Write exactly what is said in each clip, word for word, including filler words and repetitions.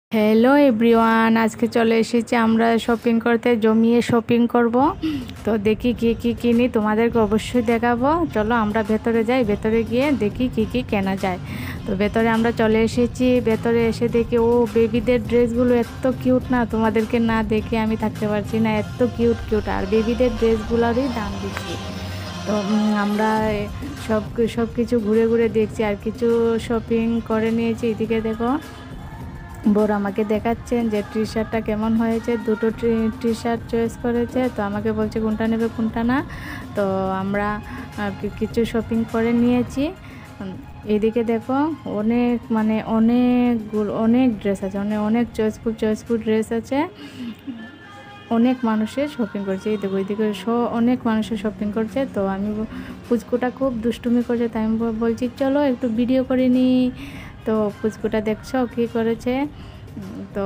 Hello everyone, আজকে চলে এসেছি আমরা শপিং করতে, জমিয়ে শপিং করব। তো দেখি কি কি কিনি, তোমাদেরকে অবশ্যই দেখাবো। চলো আমরা ভেতরে যাই, ভেতরে গিয়ে দেখি কি কি কেনা যায়। তো ভেতরে আমরা চলে এসেছি, ভেতরে এসে দেখি ও বেবিদের ড্রেসগুলো এত কিউট না, তোমাদেরকে না দেখে আমি থাকতে পারছি না, এত কিউট কিউট। আর বেবিদের ড্রেসগুলোরই দাম বেশি। তো আমরা সব সব কিছু ঘুরে ঘুরে দেখছি আর কিছু শপিং করে নিয়েছি। এদিকে দেখো, বোর আমাকে দেখাচ্ছেন যে টি শার্টটা কেমন হয়েছে, দুটো টি শার্ট চয়েস করেছে। তো আমাকে বলছে কোনটা নেবে কোনটা না। তো আমরা কিছু শপিং করে নিয়েছি। এদিকে দেখো অনেক মানে অনেকগুলো অনেক ড্রেস আছে, অনেক অনেক চয়েসফুল চয়েসফুল ড্রেস আছে। অনেক মানুষের শপিং করছে, এই দেখো এইদিকে শো অনেক মানুষের শপিং করছে। তো আমি পুচকুটা খুব দুষ্টুমি করছে, তাই আমি বলছি চলো একটু ভিডিও করে নিই। তো পুচকুটা দেখছো কী করেছে। তো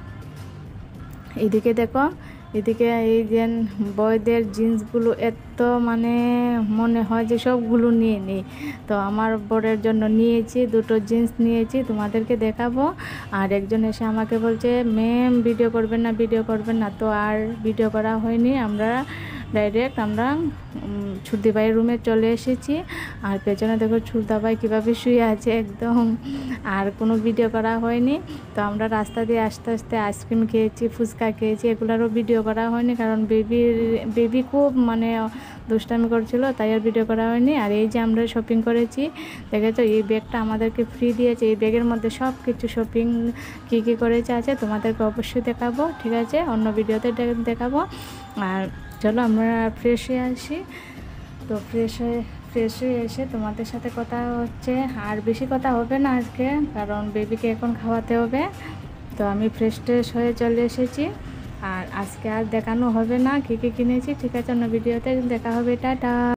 এদিকে দেখো, এদিকে এই যে বয়দের জিন্সগুলো এত মানে মনে হয় যে সবগুলো নিয়ে নিই। তো আমার বরের জন্য নিয়েছি, দুটো জিন্স নিয়েছি, তোমাদেরকে দেখাবো। আর একজন এসে আমাকে বলছে ম্যাম ভিডিও করবেন না ভিডিও করবেন না। তো আর ভিডিও করা হয়নি, আমরা ডাইরেক্ট আমরা ছুরদি ভাইয়ের রুমে চলে এসেছি। আর পেছনে দেখো ছুরদা ভাই কীভাবে শুয়ে আছে একদম, আর কোনো ভিডিও করা হয়নি। তো আমরা রাস্তা দিয়ে আস্তে আস্তে আইসক্রিম খেয়েছি, ফুচকা খেয়েছি, এগুলোরও ভিডিও করা হয়নি, কারণ বেবির বেবি খুব মানে দুষ্টামি করছিল, তাই আর ভিডিও করা হয়নি। আর এই যে আমরা শপিং করেছি, দেখেছো এই ব্যাগটা আমাদেরকে ফ্রি দিয়েছে। এই ব্যাগের মধ্যে সব কিছু শপিং কী কী করেছে আছে, তোমাদেরকে অবশ্যই দেখাবো, ঠিক আছে, অন্য ভিডিওতে দেখাবো। আর চলো আমরা ফ্রেশ হয়ে আসি। তো ফ্রেশ হয়ে ফ্রেশ হয়ে এসে তোমাদের সাথে কথা হচ্ছে। আর বেশি কথা হবে না আজকে, কারণ বেবিকে এখন খাওয়াতে হবে। তো আমি ফ্রেশ ট্রেশ হয়ে চলে এসেছি। আর আজকে আর দেখানো হবে না কী কী কিনেছি, ঠিক আছে, অন্য ভিডিওতে দেখা হবে, টাটা।